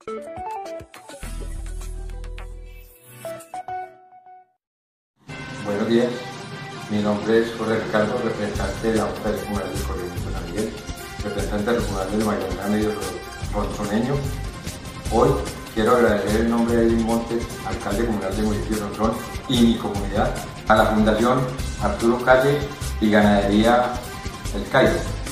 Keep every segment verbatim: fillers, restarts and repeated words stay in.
Buenos días, mi nombre es Jorge Ricardo, representante de la Junta Comunal del Corregimiento San Miguel, representante del Comunal del Magdalena Medio Sonsoneño. Hoy quiero agradecer en nombre de Edwin Montes, alcalde comunal del municipio de Sonsón y mi comunidad, a la Fundación Arturo Calle y Ganadería El Cairo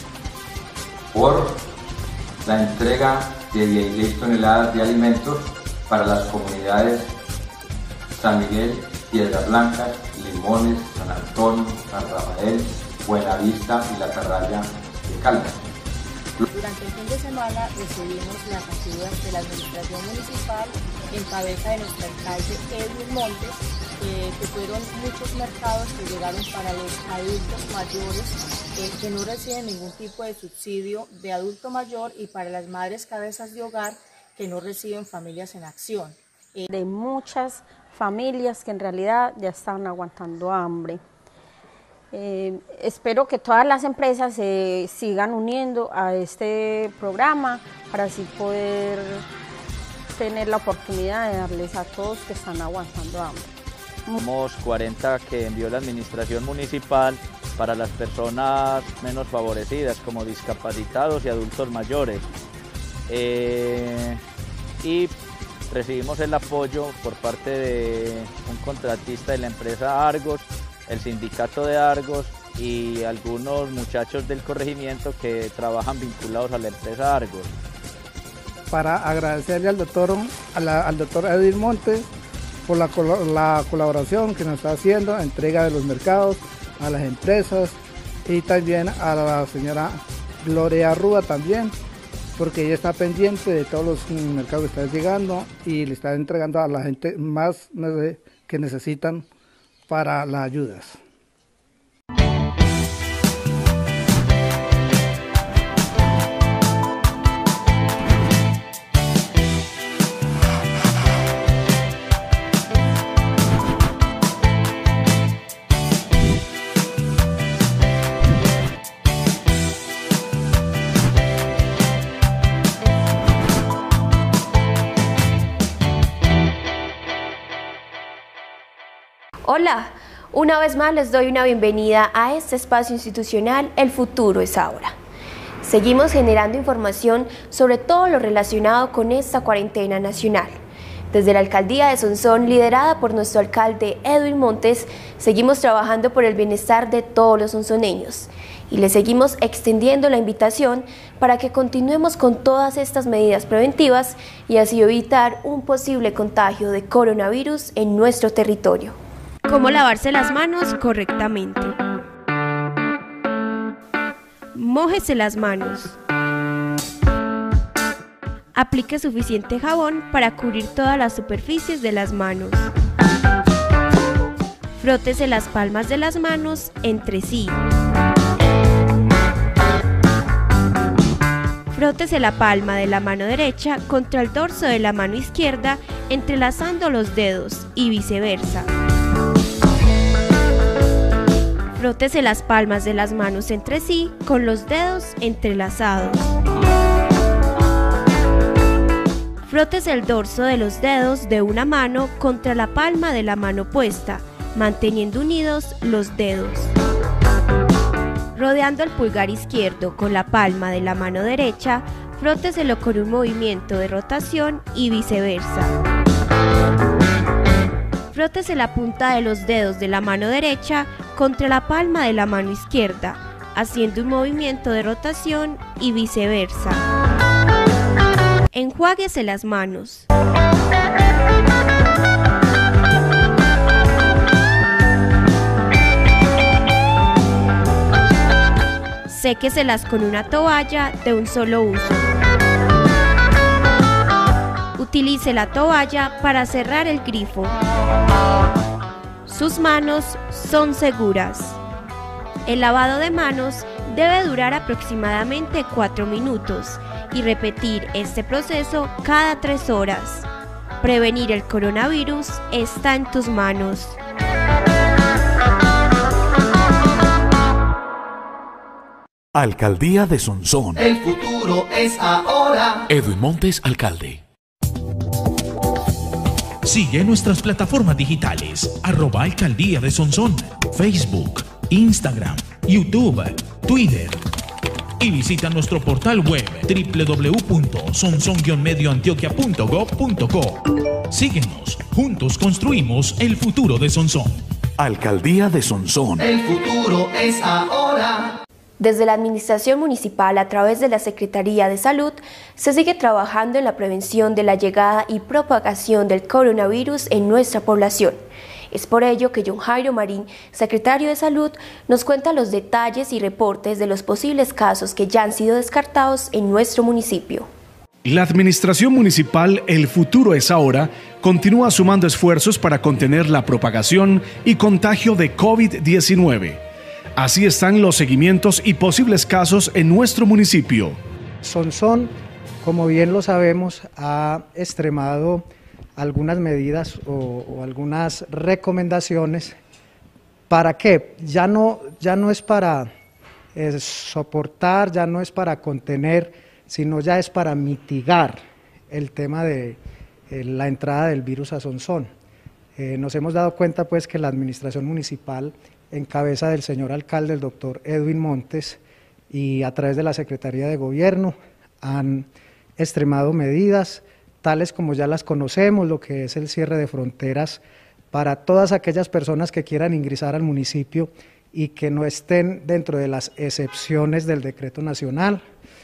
por la entrega de dieciséis toneladas de alimentos para las comunidades San Miguel, Piedras Blancas, Limones, San Antonio, San Rafael, Buenavista y La Atarraya de Caldas. Durante el fin de semana recibimos las ayudas de la administración municipal en cabeza de nuestro alcalde Edwin Montes, eh, que fueron muchos mercados que llegaron para los adultos mayores eh, que no reciben ningún tipo de subsidio de adulto mayor y para las madres cabezas de hogar que no reciben Familias en Acción. Eh, de muchas familias que en realidad ya están aguantando hambre. Eh, espero que todas las empresas se sigan uniendo a este programa para así poder tener la oportunidad de darles a todos que están aguantando hambre. Somos cuarenta que envió la administración municipal para las personas menos favorecidas como discapacitados y adultos mayores. Eh, y recibimos el apoyo por parte de un contratista de la empresa Argos, el sindicato de Argos y algunos muchachos del corregimiento que trabajan vinculados a la empresa Argos. Para agradecerle al doctor, a la, al doctor Edwin Montes por la, la colaboración que nos está haciendo, entrega de los mercados a las empresas y también a la señora Gloria Rúa también, porque ella está pendiente de todos los mercados que están llegando y le está entregando a la gente más que necesitan para las ayudas. Hola, una vez más les doy una bienvenida a este espacio institucional El Futuro es Ahora. Seguimos generando información sobre todo lo relacionado con esta cuarentena nacional. Desde la Alcaldía de Sonsón, liderada por nuestro alcalde Edwin Montes, seguimos trabajando por el bienestar de todos los sonsoneños y les seguimos extendiendo la invitación para que continuemos con todas estas medidas preventivas y así evitar un posible contagio de coronavirus en nuestro territorio. ¿Cómo lavarse las manos correctamente? Mójese las manos. Aplique suficiente jabón para cubrir todas las superficies de las manos. Frótese las palmas de las manos entre sí. Frótese la palma de la mano derecha contra el dorso de la mano izquierda, entrelazando los dedos y viceversa. Frótese las palmas de las manos entre sí con los dedos entrelazados. Frótese el dorso de los dedos de una mano contra la palma de la mano opuesta, manteniendo unidos los dedos. Rodeando el pulgar izquierdo con la palma de la mano derecha, fróteselo con un movimiento de rotación y viceversa. Frótese la punta de los dedos de la mano derecha contra la palma de la mano izquierda, haciendo un movimiento de rotación y viceversa. Enjuáguese las manos. Séqueselas con una toalla de un solo uso. Utilice la toalla para cerrar el grifo. Sus manos son seguras. El lavado de manos debe durar aproximadamente cuatro minutos y repetir este proceso cada tres horas. Prevenir el coronavirus está en tus manos. Alcaldía de Sonsón. El futuro es ahora. Edwin Montes, alcalde. Sigue nuestras plataformas digitales, arroba Alcaldía de Sonsón, Facebook, Instagram, YouTube, Twitter. Y visita nuestro portal web doble u doble u doble u punto sonsón guion medio antioquia punto gob punto co. Síguenos, juntos construimos el futuro de Sonsón. Alcaldía de Sonsón. El futuro es ahora. Desde la Administración Municipal, a través de la Secretaría de Salud, se sigue trabajando en la prevención de la llegada y propagación del coronavirus en nuestra población. Es por ello que John Jairo Marín, secretario de Salud, nos cuenta los detalles y reportes de los posibles casos que ya han sido descartados en nuestro municipio. La Administración Municipal El Futuro es Ahora continúa sumando esfuerzos para contener la propagación y contagio de COVID diecinueve. Así están los seguimientos y posibles casos en nuestro municipio. Sonsón, como bien lo sabemos, ha extremado algunas medidas o, o algunas recomendaciones. ¿Para qué? Ya no, ya no es para eh, soportar, ya no es para contener, sino ya es para mitigar el tema de eh, la entrada del virus a Sonsón. Eh, nos hemos dado cuenta pues que la administración municipal, en cabeza del señor alcalde, el doctor Edwin Montes, y a través de la Secretaría de Gobierno, han extremado medidas, tales como ya las conocemos, lo que es el cierre de fronteras para todas aquellas personas que quieran ingresar al municipio y que no estén dentro de las excepciones del decreto nacional.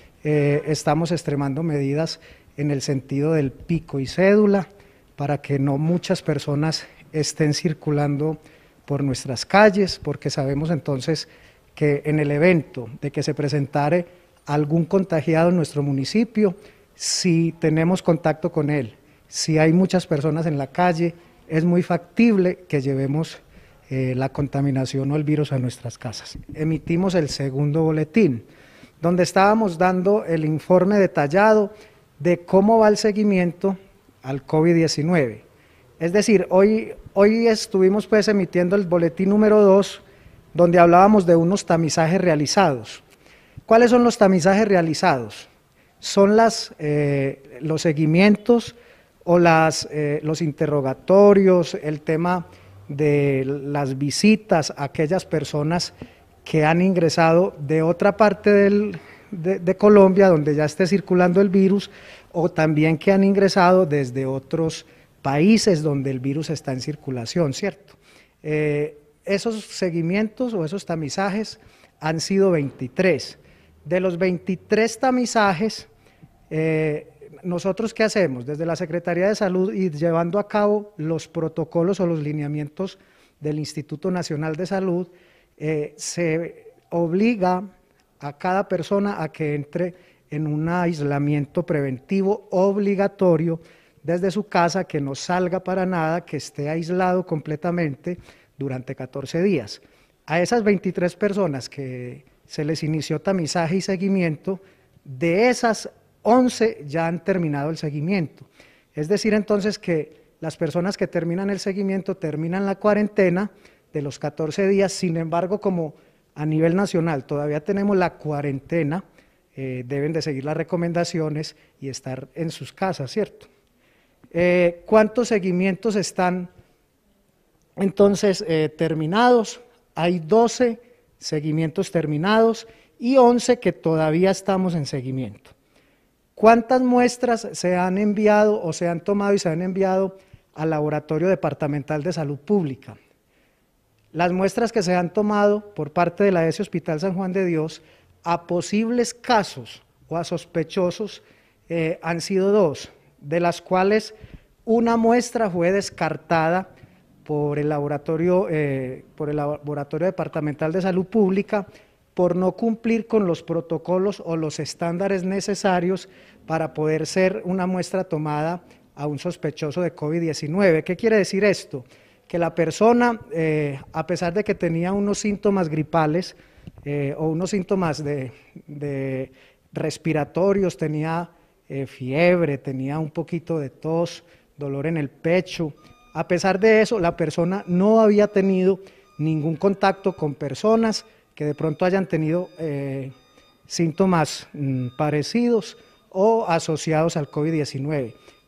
Eh, estamos extremando medidas en el sentido del pico y cédula, para que no muchas personas estén circulando por nuestras calles, porque sabemos entonces que en el evento de que se presentare algún contagiado en nuestro municipio, si tenemos contacto con él, si hay muchas personas en la calle, es muy factible que llevemos eh, la contaminación o el virus a nuestras casas. Emitimos el segundo boletín, donde estábamos dando el informe detallado de cómo va el seguimiento al COVID diecinueve. Es decir, hoy, hoy estuvimos pues emitiendo el boletín número dos, donde hablábamos de unos tamizajes realizados. ¿Cuáles son los tamizajes realizados? Son las, eh, los seguimientos o las, eh, los interrogatorios, el tema de las visitas a aquellas personas que han ingresado de otra parte del, de, de Colombia, donde ya esté circulando el virus, o también que han ingresado desde otros países donde el virus está en circulación, ¿cierto? Eh, esos seguimientos o esos tamizajes han sido veintitrés. De los veintitrés tamizajes, eh, nosotros ¿qué hacemos? Desde la Secretaría de Salud y llevando a cabo los protocolos o los lineamientos del Instituto Nacional de Salud, eh, se obliga a cada persona a que entre en un aislamiento preventivo obligatorio desde su casa, que no salga para nada, que esté aislado completamente durante catorce días. A esas veintitrés personas que se les inició tamizaje y seguimiento, de esas once ya han terminado el seguimiento. Es decir, entonces que las personas que terminan el seguimiento terminan la cuarentena de los catorce días, sin embargo, como a nivel nacional todavía tenemos la cuarentena, eh, deben de seguir las recomendaciones y estar en sus casas, ¿cierto? Eh, ¿Cuántos seguimientos están entonces eh, terminados? Hay doce seguimientos terminados y once que todavía estamos en seguimiento. ¿Cuántas muestras se han enviado o se han tomado y se han enviado al Laboratorio Departamental de Salud Pública? Las muestras que se han tomado por parte de la E S E Hospital San Juan de Dios a posibles casos o a sospechosos eh, han sido dos, de las cuales una muestra fue descartada por el laboratorio, eh, por el Laboratorio Departamental de Salud Pública por no cumplir con los protocolos o los estándares necesarios para poder ser una muestra tomada a un sospechoso de COVID diecinueve. ¿Qué quiere decir esto? Que la persona, eh, a pesar de que tenía unos síntomas gripales eh, o unos síntomas de, de respiratorios, tenía eh, fiebre, tenía un poquito de tos, dolor en el pecho, a pesar de eso, la persona no había tenido ningún contacto con personas que de pronto hayan tenido eh, síntomas mmm, parecidos o asociados al COVID diecinueve.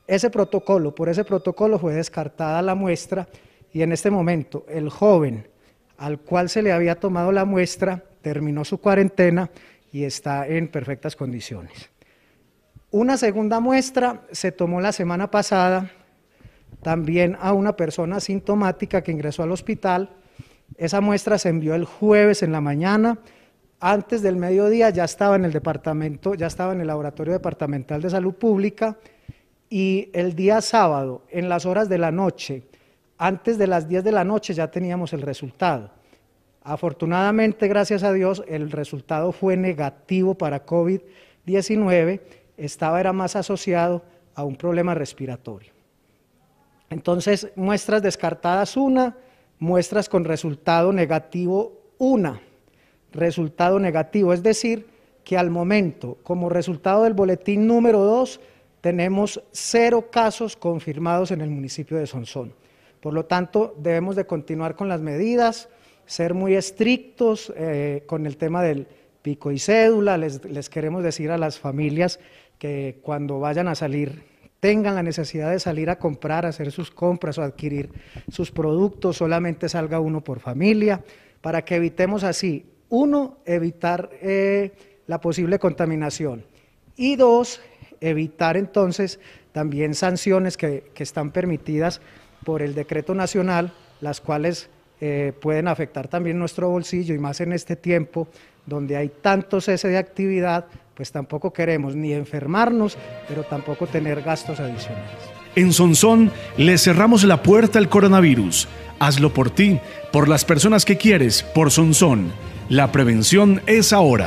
Ese protocolo, por ese protocolo fue descartada la muestra y en este momento el joven al cual se le había tomado la muestra terminó su cuarentena y está en perfectas condiciones. Una segunda muestra se tomó la semana pasada también a una persona asintomática que ingresó al hospital. Esa muestra se envió el jueves en la mañana, antes del mediodía ya estaba en el departamento, ya estaba en el Laboratorio Departamental de Salud Pública y el día sábado, en las horas de la noche, antes de las diez de la noche ya teníamos el resultado. Afortunadamente, gracias a Dios, el resultado fue negativo para COVID diecinueve, estaba era más asociado a un problema respiratorio. Entonces, muestras descartadas una, muestras con resultado negativo una, resultado negativo, es decir, que al momento, como resultado del boletín número dos, tenemos cero casos confirmados en el municipio de Sonsón. Por lo tanto, debemos de continuar con las medidas, ser muy estrictos eh, con el tema del pico y cédula. Les, les queremos decir a las familias que cuando vayan a salir, tengan la necesidad de salir a comprar, hacer sus compras o adquirir sus productos, solamente salga uno por familia, para que evitemos así, uno, evitar eh, la posible contaminación y dos, evitar entonces también sanciones que, que están permitidas por el decreto nacional, las cuales eh, pueden afectar también nuestro bolsillo y más en este tiempo donde hay tanto cese de actividad, pues tampoco queremos ni enfermarnos, pero tampoco tener gastos adicionales. En Sonsón le cerramos la puerta al coronavirus. Hazlo por ti, por las personas que quieres, por Sonsón. La prevención es ahora.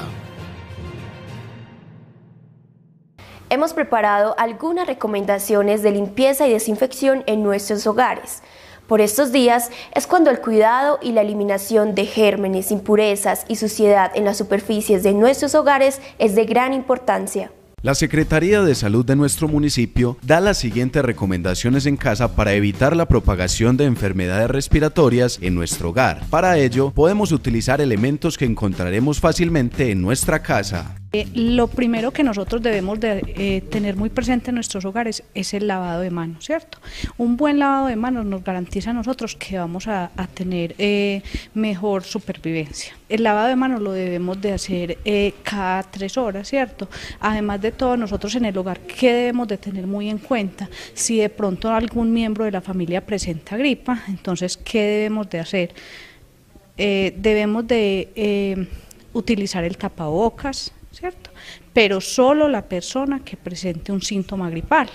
Hemos preparado algunas recomendaciones de limpieza y desinfección en nuestros hogares. Por estos días es cuando el cuidado y la eliminación de gérmenes, impurezas y suciedad en las superficies de nuestros hogares es de gran importancia. La Secretaría de Salud de nuestro municipio da las siguientes recomendaciones en casa para evitar la propagación de enfermedades respiratorias en nuestro hogar. Para ello, podemos utilizar elementos que encontraremos fácilmente en nuestra casa. Eh, lo primero que nosotros debemos de eh, tener muy presente en nuestros hogares es el lavado de manos, ¿cierto? Un buen lavado de manos nos garantiza a nosotros que vamos a, a tener eh, mejor supervivencia. El lavado de manos lo debemos de hacer eh, cada tres horas, ¿cierto? Además de todo, nosotros en el hogar, ¿qué debemos de tener muy en cuenta? Si de pronto algún miembro de la familia presenta gripa, entonces, ¿qué debemos de hacer? Eh, debemos de eh, utilizar el tapabocas, ¿cierto? Pero solo la persona que presente un síntoma gripal.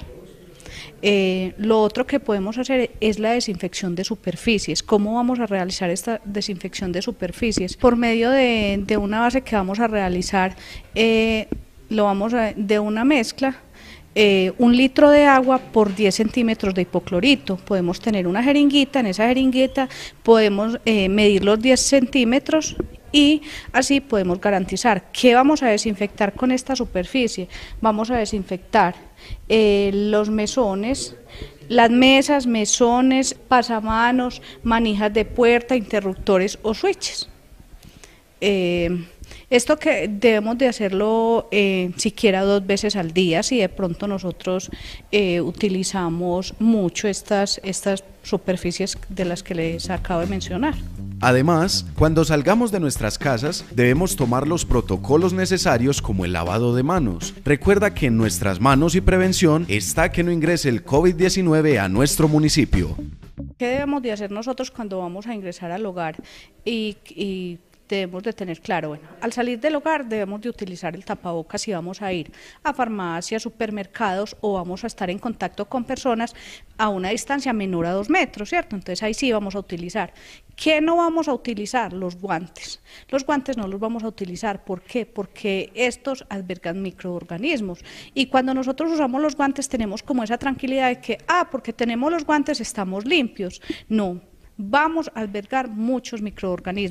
Eh, lo otro que podemos hacer es la desinfección de superficies. ¿Cómo vamos a realizar esta desinfección de superficies? Por medio de, de una base que vamos a realizar, eh, lo vamos a, de una mezcla, eh, un litro de agua por diez centímetros de hipoclorito. Podemos tener una jeringuita, en esa jeringuita podemos eh, medir los diez centímetros y así podemos garantizar que vamos a desinfectar con esta superficie. Vamos a desinfectar eh, los mesones, las mesas, mesones, pasamanos, manijas de puerta, interruptores o switches. Eh, esto que debemos de hacerlo eh, siquiera dos veces al día, si de pronto nosotros eh, utilizamos mucho estas, estas superficies de las que les acabo de mencionar. Además, cuando salgamos de nuestras casas, debemos tomar los protocolos necesarios como el lavado de manos. Recuerda que en nuestras manos y prevención está que no ingrese el COVID diecinueve a nuestro municipio. ¿Qué debemos de hacer nosotros cuando vamos a ingresar al hogar? Y, y debemos de tener claro, bueno, al salir del hogar debemos de utilizar el tapabocas si vamos a ir a farmacias, supermercados o vamos a estar en contacto con personas a una distancia menor a dos metros, ¿cierto? Entonces ahí sí vamos a utilizar. ¿Qué no vamos a utilizar? Los guantes. Los guantes no los vamos a utilizar. ¿Por qué? Porque estos albergan microorganismos y cuando nosotros usamos los guantes tenemos como esa tranquilidad de que, ah, porque tenemos los guantes estamos limpios. No, vamos a albergar muchos microorganismos.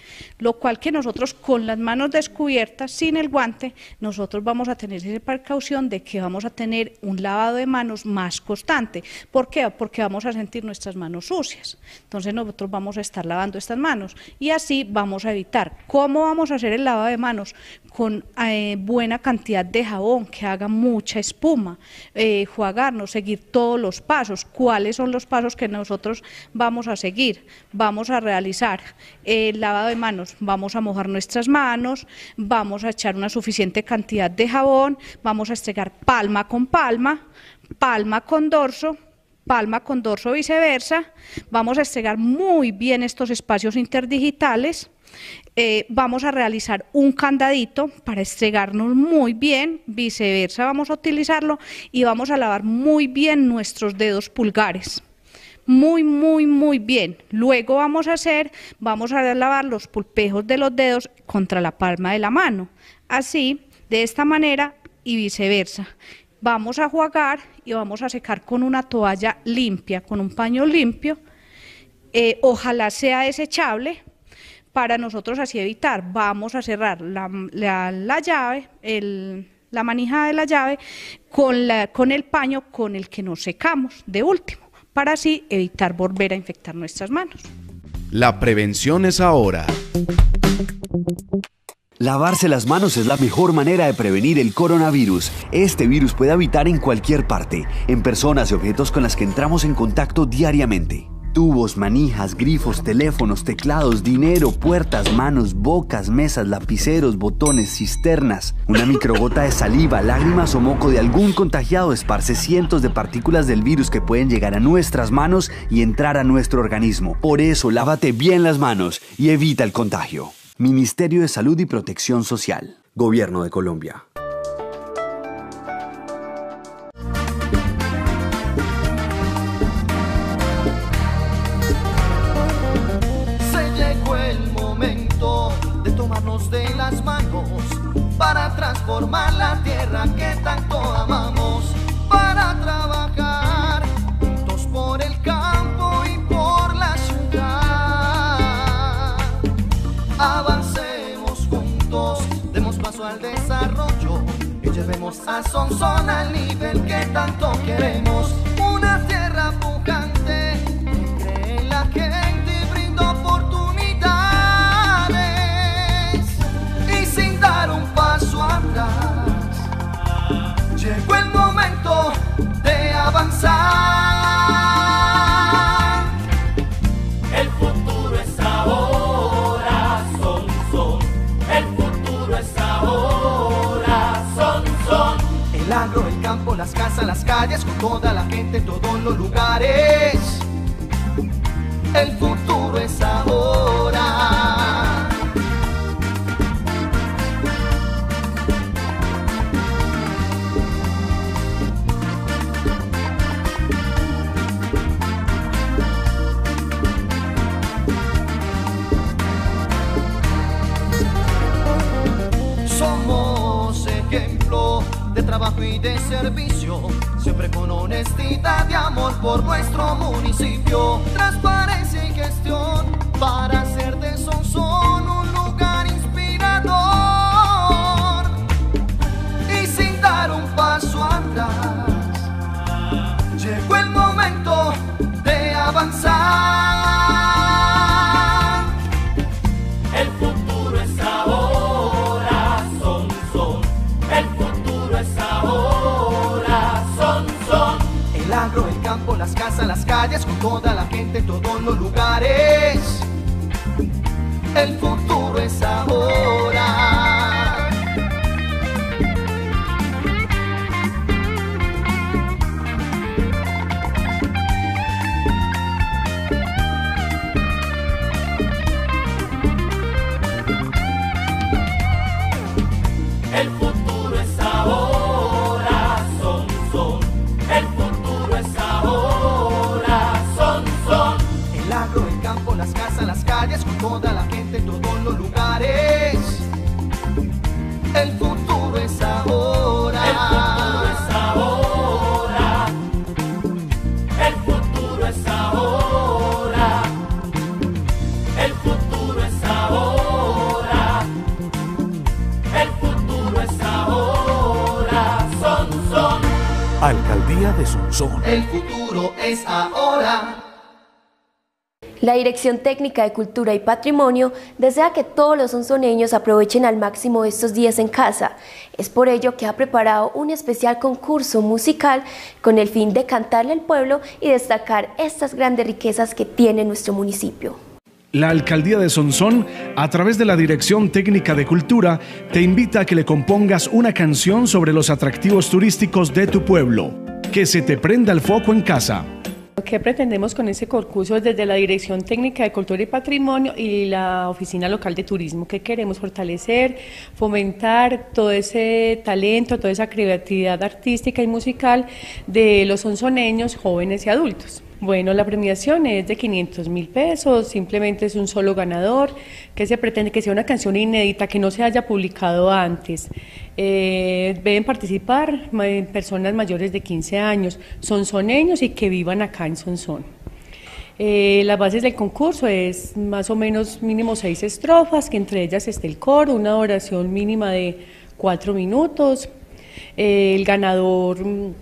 lo cual que nosotros con las manos descubiertas, sin el guante, nosotros vamos a tener esa precaución de que vamos a tener un lavado de manos más constante. ¿Por qué? Porque vamos a sentir nuestras manos sucias, entonces nosotros vamos a estar lavando estas manos y así vamos a evitar. ¿Cómo vamos a hacer el lavado de manos? Con eh, buena cantidad de jabón, que haga mucha espuma, eh, jugarnos, seguir todos los pasos. ¿Cuáles son los pasos que nosotros vamos a seguir? Vamos a realizar el lavado de manos, vamos a mojar nuestras manos, vamos a echar una suficiente cantidad de jabón, vamos a estregar palma con palma, palma con dorso, palma con dorso viceversa, vamos a estregar muy bien estos espacios interdigitales. Eh, vamos a realizar un candadito para estregarnos muy bien, viceversa vamos a utilizarlo y vamos a lavar muy bien nuestros dedos pulgares, muy muy muy bien. Luego vamos a hacer, vamos a lavar los pulpejos de los dedos contra la palma de la mano, así, de esta manera y viceversa. Vamos a jugar y vamos a secar con una toalla limpia, con un paño limpio, eh, ojalá sea desechable, para nosotros así evitar. Vamos a cerrar la, la, la llave, el, la manija de la llave con, la, con el paño con el que nos secamos de último, para así evitar volver a infectar nuestras manos. La prevención es ahora. Lavarse las manos es la mejor manera de prevenir el coronavirus. Este virus puede habitar en cualquier parte, en personas y objetos con las que entramos en contacto diariamente. Tubos, manijas, grifos, teléfonos, teclados, dinero, puertas, manos, bocas, mesas, lapiceros, botones, cisternas. Una microgota de saliva, lágrimas o moco de algún contagiado esparce cientos de partículas del virus que pueden llegar a nuestras manos y entrar a nuestro organismo. Por eso, lávate bien las manos y evita el contagio. Ministerio de Salud y Protección Social. Gobierno de Colombia. De las manos para transformar la tierra que tanto amamos, para trabajar juntos por el campo y por la ciudad. Avancemos juntos, demos paso al desarrollo y llevemos a Sonsón al nivel que tanto queremos. Una tierra pujante que cree en la gente y brinda oportunidades. Dar un paso atrás, llegó el momento de avanzar. El futuro es ahora, son, son. El futuro es ahora, son, son. El agro, el campo, las casas, las calles, con toda la gente en todos los lugares. El futuro es ahora. De trabajo y de servicio, siempre con honestidad y amor por nuestro municipio. Transparencia y gestión para hacer de Sonsón un lugar inspirador. Y sin dar un paso atrás, llegó el momento de avanzar. El futuro es ahora, son, son. El futuro es ahora, son, son. El agro, el campo, las casas, las calles, con toda la gente en todos los lugares. El futuro es ahora. El futuro es ahora, son, son. El futuro es ahora, son, son. El agro, el campo, las casas, las calles, con toda la gente en todos los lugares. El futuro es ahora. El futuro es ahora. El futuro es ahora. El futuro es ahora. Sonsón. El futuro es ahora. La Dirección Técnica de Cultura y Patrimonio desea que todos los sonsoneños aprovechen al máximo estos días en casa. Es por ello que ha preparado un especial concurso musical con el fin de cantarle al pueblo y destacar estas grandes riquezas que tiene nuestro municipio. La Alcaldía de Sonsón, a través de la Dirección Técnica de Cultura, te invita a que le compongas una canción sobre los atractivos turísticos de tu pueblo. Que se te prenda el foco en casa. ¿Qué pretendemos con ese concurso desde la Dirección Técnica de Cultura y Patrimonio y la Oficina Local de Turismo? ¿Qué queremos? Fortalecer, fomentar todo ese talento, toda esa creatividad artística y musical de los sonsoneños, jóvenes y adultos. Bueno, la premiación es de quinientos mil pesos, simplemente es un solo ganador, que se pretende que sea una canción inédita, que no se haya publicado antes. Eh, deben participar personas mayores de quince años, sonsoneños y que vivan acá en Sonsón. Eh, las bases del concurso es más o menos mínimo seis estrofas, que entre ellas esté el coro, una oración mínima de cuatro minutos. Eh, el ganador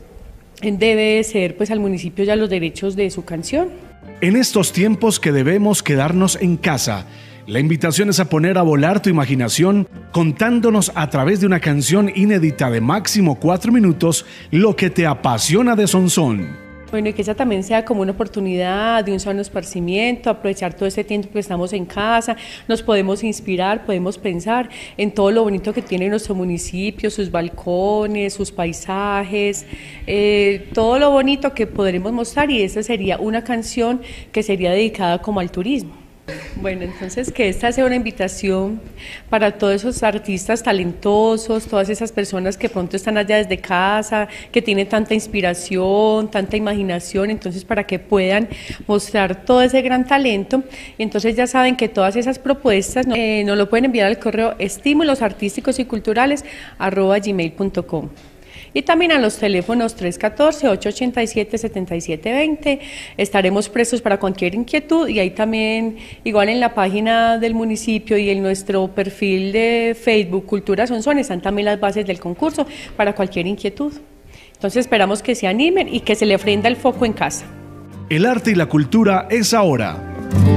debe ser pues al municipio ya los derechos de su canción. En estos tiempos que debemos quedarnos en casa, la invitación es a poner a volar tu imaginación contándonos a través de una canción inédita de máximo cuatro minutos lo que te apasiona de Sonsón. Bueno, y que esa también sea como una oportunidad de un sano esparcimiento, aprovechar todo este tiempo que estamos en casa, nos podemos inspirar, podemos pensar en todo lo bonito que tiene nuestro municipio, sus balcones, sus paisajes, eh, todo lo bonito que podremos mostrar, y esa sería una canción que sería dedicada como al turismo. Bueno, entonces que esta sea una invitación para todos esos artistas talentosos, todas esas personas que pronto están allá desde casa, que tienen tanta inspiración, tanta imaginación, entonces para que puedan mostrar todo ese gran talento. Y entonces ya saben que todas esas propuestas eh, nos lo pueden enviar al correo estímulos artísticos y culturales arroba gmail punto com. Y también a los teléfonos tres uno cuatro, ocho ocho siete, siete siete dos cero. Estaremos prestos para cualquier inquietud, y ahí también, igual en la página del municipio y en nuestro perfil de Facebook Cultura Sonsón, están también las bases del concurso para cualquier inquietud. Entonces esperamos que se animen y que se le prenda el foco en casa. El arte y la cultura es ahora.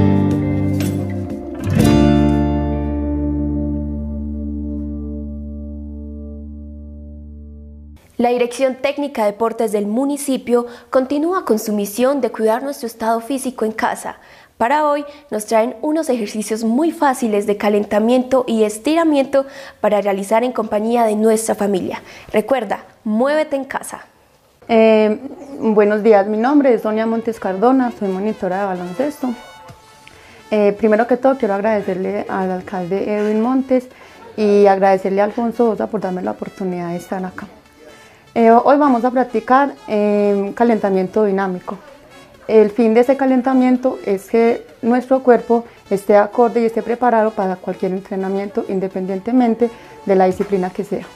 La Dirección Técnica de Deportes del municipio continúa con su misión de cuidar nuestro estado físico en casa. Para hoy nos traen unos ejercicios muy fáciles de calentamiento y estiramiento para realizar en compañía de nuestra familia. Recuerda, muévete en casa. Eh, buenos días, mi nombre es Sonia Montes Cardona, soy monitora de baloncesto. Eh, primero que todo quiero agradecerle al alcalde Edwin Montes y agradecerle a Alfonso Osa por darme la oportunidad de estar acá. Eh, hoy vamos a practicar eh, calentamiento dinámico. El fin de ese calentamiento es que nuestro cuerpo esté acorde y esté preparado para cualquier entrenamiento, independientemente de la disciplina que sea.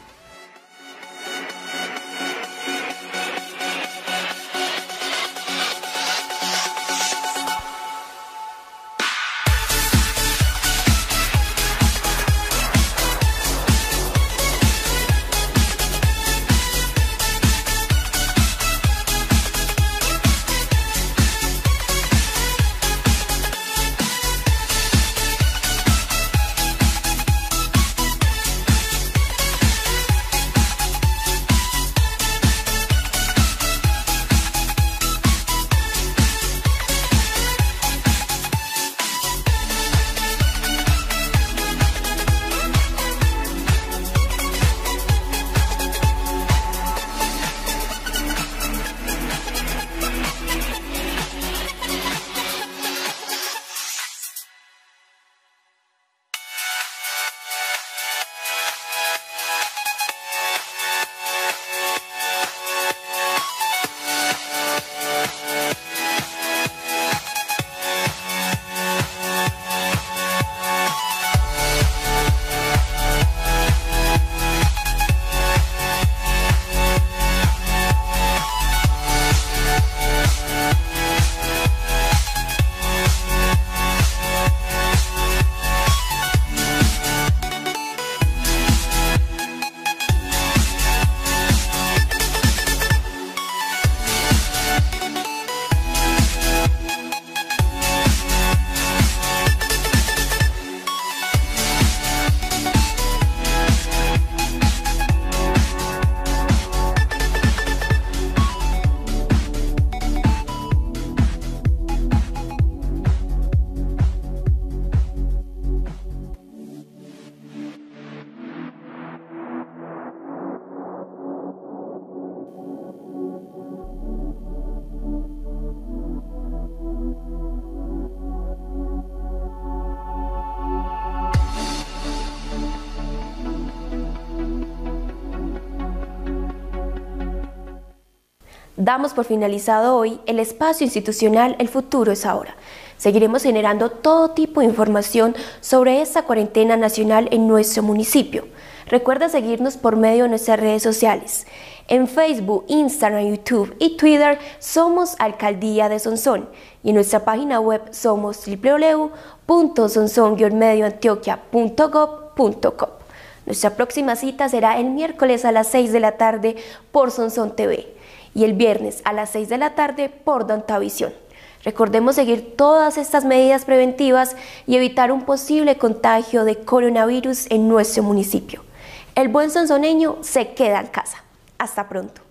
Damos por finalizado hoy el espacio institucional El Futuro es Ahora. Seguiremos generando todo tipo de información sobre esta cuarentena nacional en nuestro municipio. Recuerda seguirnos por medio de nuestras redes sociales. En Facebook, Instagram, YouTube y Twitter somos Alcaldía de Sonsón y en nuestra página web somos w w w punto sonsón guion medio antioquia punto gob punto co. Nuestra próxima cita será el miércoles a las seis de la tarde por Sonsón T V y el viernes a las seis de la tarde por Dontavisión. Recordemos seguir todas estas medidas preventivas y evitar un posible contagio de coronavirus en nuestro municipio. El buen sonsoneño se queda en casa. Hasta pronto.